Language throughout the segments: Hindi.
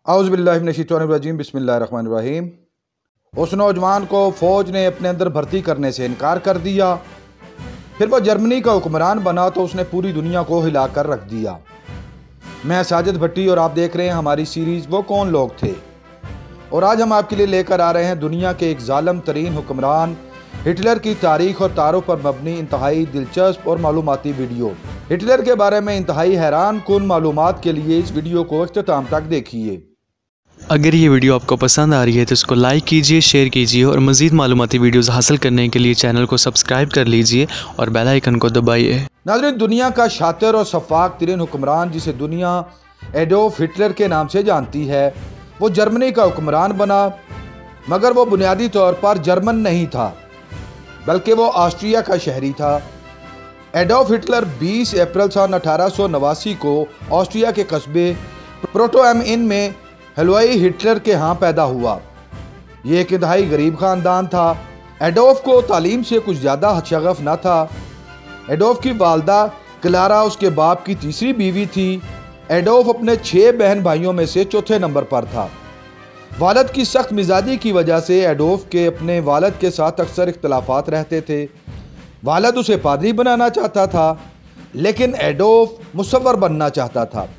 औज़ुबिल्लाहिमिनश्शैतानिर्रजीम बिस्मिल्लाहिर्रहमानिर्रहीम। उस नौजवान को फ़ौज ने अपने अंदर भर्ती करने से इनकार कर दिया। फिर वो जर्मनी का हुक्मरान बना तो उसने पूरी दुनिया को हिला कर रख दिया। मैं साजिद भट्टी और आप देख रहे हैं हमारी सीरीज़ वो कौन लोग थे। और आज हम आपके लिए लेकर आ रहे हैं दुनिया के एक जालिम तरीन हुक्मरान हिटलर की तारीख और तारों पर मबनी इंतहाई दिलचस्प और मालूमाती वीडियो। हिटलर के बारे में इंतहाई हैरान कुन मालूमात के लिए इस वीडियो को इख्तिताम तक देखिए। अगर ये वीडियो आपको पसंद आ रही है तो इसको लाइक कीजिए, शेयर कीजिए और मज़ीद मालूमाती वीडियोस हासिल करने के लिए चैनल को सब्सक्राइब कर लीजिए और बेल आइकन को दबाइए। नाज़रीन, दुनिया का शातिर और शफ़ाक तरीन हुक्मरान जिसे दुनिया एडोल्फ हिटलर के नाम से जानती है, वो जर्मनी का हुक्मरान बना। मगर वो बुनियादी तौर पर जर्मन नहीं था, बल्कि वो ऑस्ट्रिया का शहरी था। एडोल्फ हिटलर 20 अप्रैल सन 1889 को ऑस्ट्रिया के कस्बे प्रोटोएम में हलवाई हिटलर के यहाँ पैदा हुआ। ये एक इंतहाई गरीब ख़ानदान था। एडोल्फ को तालीम से कुछ ज़्यादा शगफ न था। एडोल्फ की वालदा क्लारा उसके बाप की तीसरी बीवी थी। एडोल्फ अपने 6 बहन भाइयों में से चौथे नंबर पर था। वालद की सख्त मिजाजी की वजह से एडोल्फ के अपने वालद के साथ अक्सर इख्तलाफात रहते थे। वालद उसे पादरी बनाना चाहता था, लेकिन एडोल्फ मुसव्वर बनना चाहता था।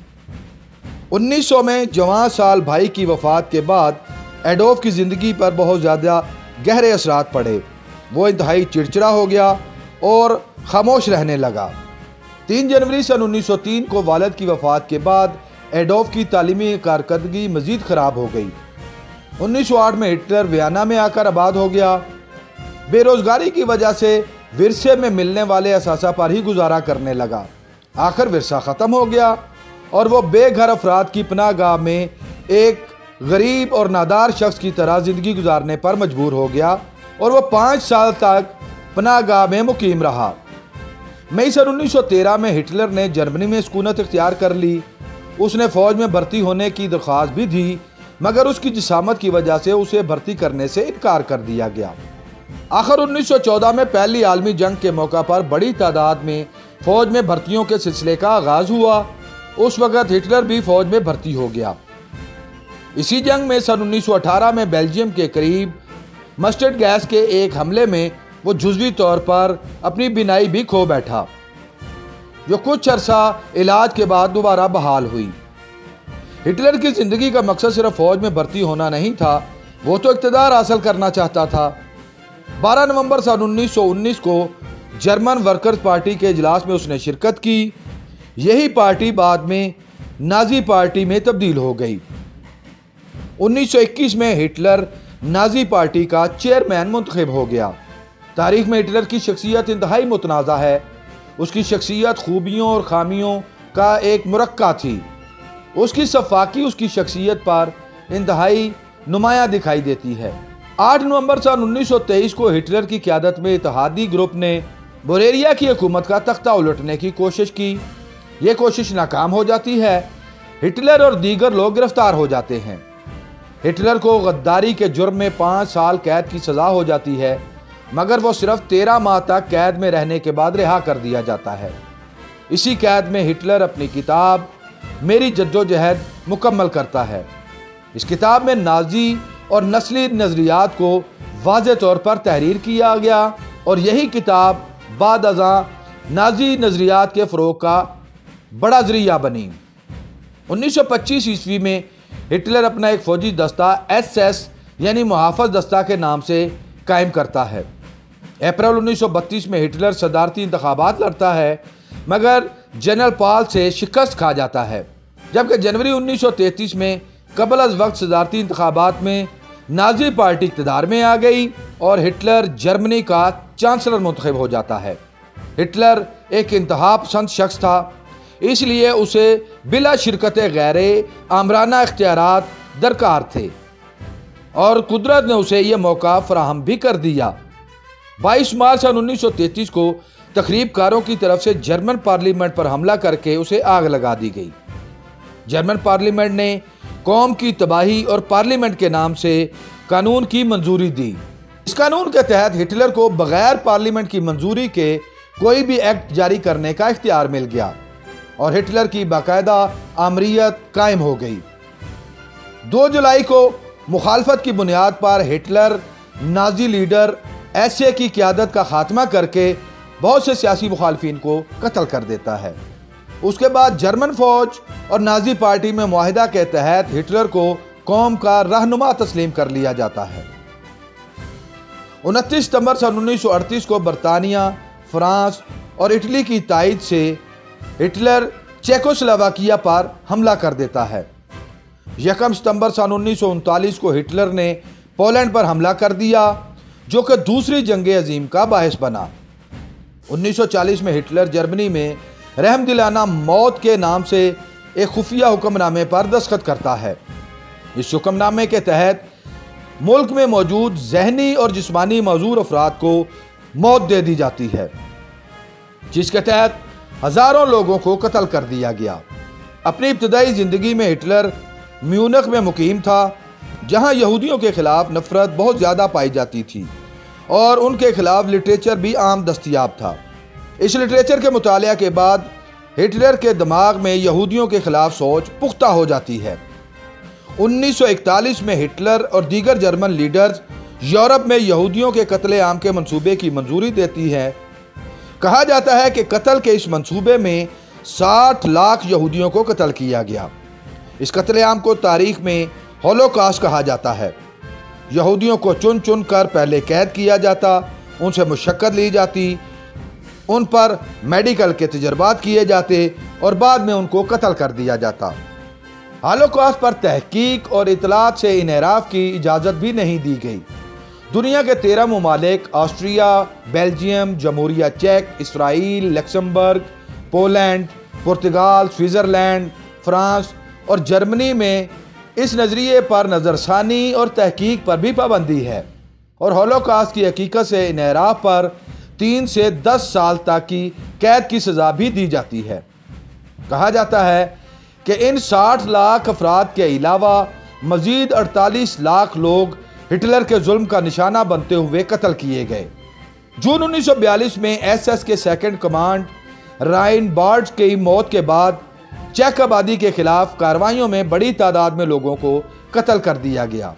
1900 में जवान साल भाई की वफ़ात के बाद एडोल्फ की ज़िंदगी पर बहुत ज़्यादा गहरे असरात पड़े। वो इंतहाई चिड़चिड़ा हो गया और खामोश रहने लगा। 3 जनवरी सन 1903 को वालिद की वफ़ात के बाद एडोल्फ की तालीमी कारकर्दगी मज़ीद ख़राब हो गई। 1908 में हिटलर वियना में आकर आबाद हो गया। बेरोज़गारी की वजह से विरसे में मिलने वाले असासा पर ही गुजारा करने लगा। आखिर विरसा ख़त्म हो गया और वो बेघर अफराद की पनाहगाह में एक गरीब और नादार शख्स की तरह ज़िंदगी गुजारने पर मजबूर हो गया और वो 5 साल तक पनाहगाह में मुकीम रहा। मई सन 1913 में हिटलर ने जर्मनी में सुकूनत इख्तियार कर ली। उसने फ़ौज में भर्ती होने की दरख्वास्त भी दी, मगर उसकी जिसामत की वजह से उसे भर्ती करने से इनकार कर दिया गया। आखिर 1914 में पहली आलमी जंग के मौका पर बड़ी तादाद में फ़ौज में भर्तियों के सिलसिले का आगाज़ हुआ। उस वक़्त हिटलर भी फ़ौज में भर्ती हो गया। इसी जंग में सन 1918 में बेल्जियम के करीब मस्टर्ड गैस के एक हमले में वो जुज़वी तौर पर अपनी बिनाई भी खो बैठा, जो कुछ अरसा इलाज के बाद दोबारा बहाल हुई। हिटलर की ज़िंदगी का मकसद सिर्फ फ़ौज में भर्ती होना नहीं था, वो तो इक़्तिदार हासिल करना चाहता था। 12 नवंबर सन 1919 को जर्मन वर्कर्स पार्टी के इजलास में उसने शिरकत की। यही पार्टी बाद में नाजी पार्टी में तब्दील हो गई। 1921 में हिटलर नाजी पार्टी का चेयरमैन मुंतखब हो गया। तारीख में हिटलर की शख्सियत इंतहाई मुतनाज़ा है। उसकी शख्सियत खूबियों और खामियों का एक मुरक्का थी। उसकी सफाकी उसकी शख्सियत पर इंतहाई नुमाया दिखाई देती है। 8 नवंबर सन 1923 को हिटलर की क़यादत में इत्तेहादी ग्रुप ने बोरेरिया की हुकूमत का तख्ता उलटने की कोशिश की। ये कोशिश नाकाम हो जाती है। हिटलर और दीगर लोग गिरफ्तार हो जाते हैं। हिटलर को गद्दारी के जुर्म में 5 साल कैद की सज़ा हो जाती है, मगर वो सिर्फ 13 माह तक कैद में रहने के बाद रिहा कर दिया जाता है। इसी कैद में हिटलर अपनी किताब मेरी जद्दोजहद मुकम्मल करता है। इस किताब में नाजी और नस्ली नज़रियात को वाज़ेह तौर पर तहरीर किया गया और यही किताब बाद अज़ां नाजी नज़रियात के फ़रोग़ का बड़ा ज़रिया बनी। 1925 ईस्वी में हिटलर अपना एक फ़ौजी दस्ता SS यानी मुहाफ़ज़ दस्ता के नाम से कायम करता है। अप्रैल 1932 में हिटलर सदारती इंतखाबात लड़ता है, मगर जनरल पाल से शिकस्त खा जाता है। जबकि जनवरी 1933 में कबल अज़ वक्त सदारती इंतखाबात में नाजी पार्टी इक़्तिदार में आ गई और हिटलर जर्मनी का चांसलर मुंतखब हो जाता है। हिटलर एक इंतहा पसंद शख्स था, इसलिए उसे बिला शिरकत गैरे आमराना इख्तियारात दरकार थे और कुदरत ने उसे यह मौका फराहम भी कर दिया। 22 मार्च सन 1933 को तकरीबकारों की तरफ से जर्मन पार्लियामेंट पर हमला करके उसे आग लगा दी गई। जर्मन पार्लियामेंट ने कौम की तबाही और पार्लियामेंट के नाम से कानून की मंजूरी दी। इस कानून के तहत हिटलर को बगैर पार्लियामेंट की मंजूरी के कोई भी एक्ट जारी करने का इख्तियार मिल गया और हिटलर की बाकायदा आमरीत कायम हो गई। 2 जुलाई को मुखालफत की बुनियाद पर हिटलर नाजी लीडर एसए की क़यादत का खात्मा करके बहुत से सियासी मुखालफिन को कत्ल कर देता है। उसके बाद जर्मन फौज और नाजी पार्टी में मुआहिदा के तहत हिटलर को कौम का रहनुमा तस्लीम कर लिया जाता है। 29 सितंबर सन 1938 को बरतानिया, फ्रांस और इटली की तायद से हिटलर चेकोस्लोवाकिया पर हमला कर देता है। 1 सितंबर सन 1939 को हिटलर ने पोलैंड पर हमला कर दिया, जो कि दूसरी जंग अजीम का बायस बना। 1940 में हिटलर जर्मनी में रहमदिलाना मौत के नाम से एक खुफिया हुक्मनामे पर दस्तखत करता है। इस हुक्मनामे के तहत मुल्क में मौजूद जहनी और जिस्मानी मौजूर अफराद को मौत दे दी जाती है, जिसके तहत हजारों लोगों को कत्ल कर दिया गया। अपनी इब्तदाई जिंदगी में हिटलर म्यूनिख में मुकीम था, जहां यहूदियों के खिलाफ नफरत बहुत ज़्यादा पाई जाती थी और उनके खिलाफ लिटरेचर भी आम दस्तयाब था। इस लिटरेचर के मुतालिया के बाद हिटलर के दिमाग में यहूदियों के खिलाफ सोच पुख्ता हो जाती है। 1941 में हिटलर और दीगर जर्मन लीडर्स यूरोप में यहूदियों के कत्ले आम के मंसूबे की मंजूरी देती है। कहा जाता है कि कत्ल के इस मंसूबे में 60 लाख यहूदियों को कत्ल किया गया। इस कत्ले आम को तारीख में होलोकॉस्ट कहा जाता है। यहूदियों को चुन चुन कर पहले कैद किया जाता, उनसे मुशक्कत ली जाती, उन पर मेडिकल के तजर्बात किए जाते और बाद में उनको कत्ल कर दिया जाता। होलोकॉस्ट पर तहकीक और इतलात से इनहराफ की इजाज़त भी नहीं दी गई। दुनिया के 13 ममालिक ऑस्ट्रिया, बेल्जियम, जमहूरिया चेक, इसराइल, लक्समबर्ग, पोलैंड, पुर्तगाल, स्विट्ज़रलैंड, फ्रांस और जर्मनी में इस नज़रिए पर नज़रसानी और तहकीक पर भी पाबंदी है और होलोकॉस्ट की हकीकत से इनहराफ पर 3 से 10 साल तक की कैद की सज़ा भी दी जाती है। कहा जाता है कि इन 60 लाख अफराद के अलावा मज़ीद 48 लाख लोग हिटलर के जुल्म का निशाना बनते हुए कत्ल किए गए। जून 1942 में एसएस के सेकंड कमांड राइनबार्ड की मौत के बाद चेक आबादी के खिलाफ कार्रवाइयों में बड़ी तादाद में लोगों को कत्ल कर दिया गया।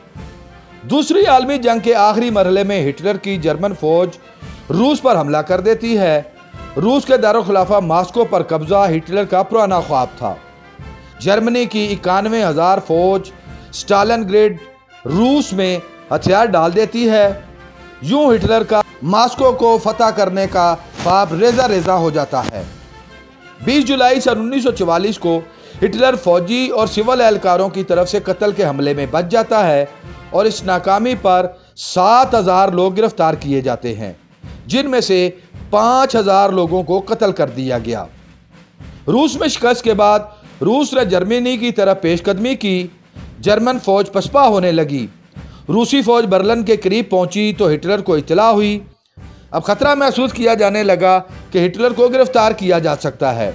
दूसरी आलमी जंग के आखिरी मरहले में हिटलर की जर्मन फौज रूस पर हमला कर देती है। रूस के दारुल-खिलाफा मॉस्को पर कब्जा हिटलर का पुराना ख्वाब था। जर्मनी की 91,000 फौज स्टालिनग्राड रूस में हथियार डाल देती है। यूं हिटलर का मॉस्को को फतह करने का ख्वाब रेजा रेजा हो जाता है। 20 जुलाई सन 1944 को हिटलर फौजी और सिविल एहलकारों की तरफ से कत्ल के हमले में बच जाता है और इस नाकामी पर 7,000 लोग गिरफ्तार किए जाते हैं, जिनमें से 5,000 लोगों को कत्ल कर दिया गया। रूस में शिकस्त के बाद रूस ने जर्मनी की तरफ पेशकदमी की। जर्मन फौज पसपा होने लगी। रूसी फौज बर्लिन के करीब पहुंची तो हिटलर को इत्तला हुई। अब खतरा महसूस किया जाने लगा कि हिटलर को गिरफ्तार किया जा सकता है।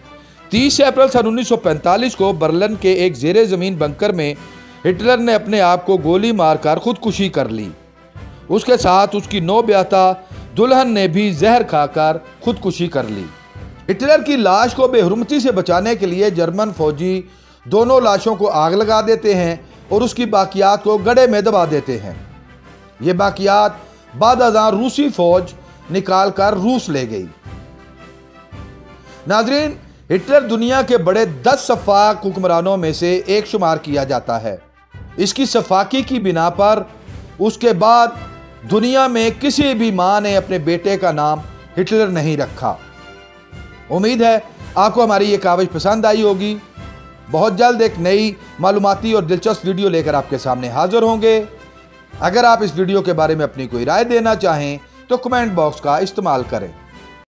30 अप्रैल सन 1945 को बर्लिन के एक ज़ेरे ज़मीन बंकर में हिटलर ने अपने आप को गोली मारकर खुदकुशी कर ली। उसके साथ उसकी नौब्याता दुल्हन ने भी जहर खाकर खुदकुशी कर ली। हिटलर की लाश को बेहुरमती से बचाने के लिए जर्मन फौजी दोनों लाशों को आग लगा देते हैं और उसकी बाकियात को गड्ढे में दबा देते हैं। ये बाकियात बाद रूसी फौज निकाल कर रूस ले गई। नाजरीन, हिटलर दुनिया के बड़े 10 सफाक हुक्मरानों में से एक शुमार किया जाता है। इसकी सफाकी की बिना पर उसके बाद दुनिया में किसी भी माँ ने अपने बेटे का नाम हिटलर नहीं रखा। उम्मीद है आपको हमारी ये काविश पसंद आई होगी। बहुत जल्द एक नई मालूमाती और दिलचस्प वीडियो लेकर आपके सामने हाजिर होंगे। अगर आप इस वीडियो के बारे में अपनी कोई राय देना चाहें तो कमेंट बॉक्स का इस्तेमाल करें।